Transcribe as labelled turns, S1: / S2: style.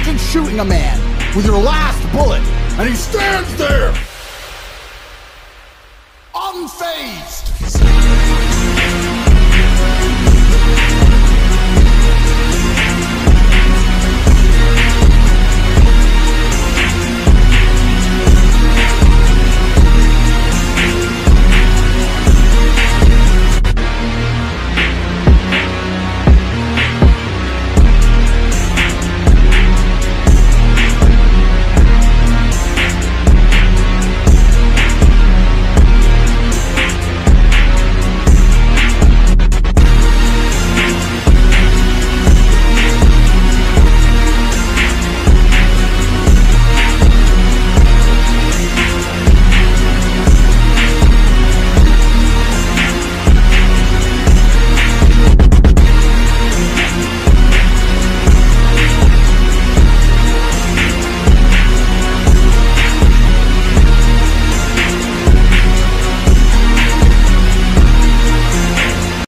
S1: Imagine shooting a man with your last bullet, and he stands there, unfazed.